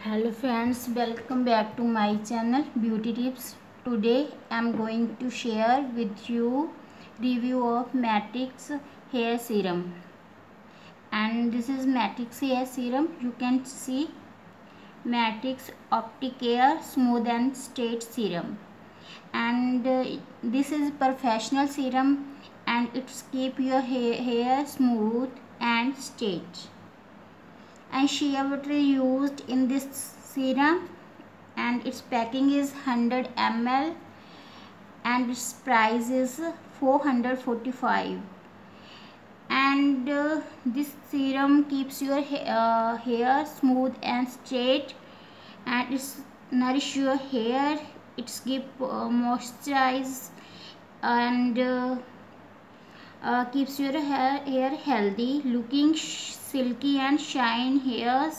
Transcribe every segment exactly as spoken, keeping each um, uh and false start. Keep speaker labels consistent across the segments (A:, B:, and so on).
A: Hello friends, welcome back to my channel Beauty Tips. Today I am going to share with you review of Matix hair serum, and this is Matix hair serum. You can see Matix Opticare Smooth and Straight Serum, and uh, this is professional serum and it's keep your hair, hair smooth and straight. And shea butter used in this serum, and its packing is one hundred milliliters and its price is four hundred forty-five. And uh, this serum keeps your ha uh, hair smooth and straight, and it's nourish your hair. It's give uh, moisturize and uh, uh, keeps your hair, hair healthy looking, silky and shine hairs.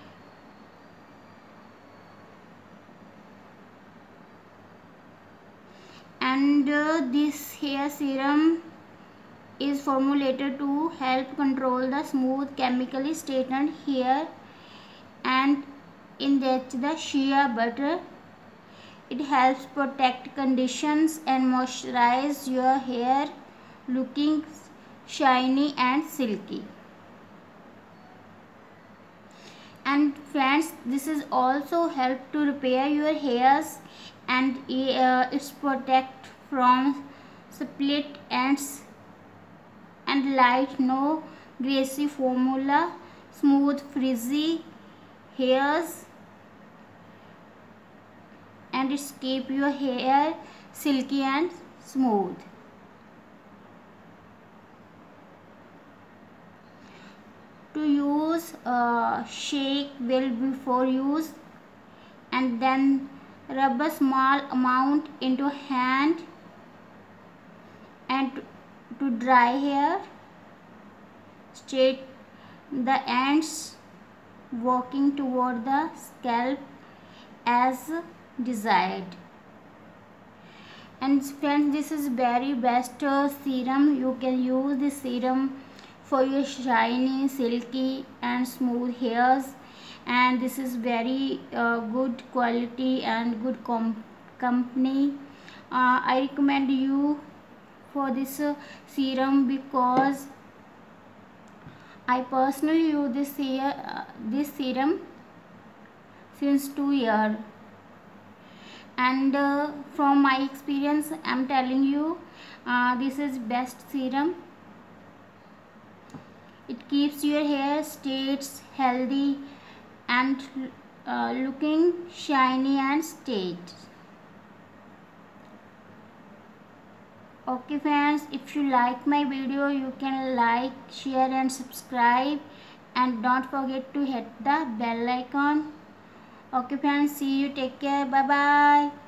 A: And uh, this hair serum is formulated to help control the smooth, chemically straightened hair, and in that the shea butter, it helps protect conditions and moisturize your hair looking shiny and silky. And friends, this is also help to repair your hairs, and uh, it's protect from split ends and light, no greasy formula, smooth frizzy hairs, and it's keep your hair silky and smooth. To use, uh, shake well before use, and then rub a small amount into hand, and to, to dry hair, straight the ends working toward the scalp as desired. And friends, this is very best uh, serum. You can use this serum for your shiny, silky and smooth hairs, and this is very uh, good quality and good com company. uh, I recommend you for this uh, serum because I personally use this year, uh, this serum since two years, and uh, from my experience I am telling you, uh, this is best serum. It keeps your hair stays healthy and uh, looking shiny and straight. Okay friends, if you like my video, you can like, share and subscribe, and don't forget to hit the bell icon. Okay friends, see you, take care, bye bye.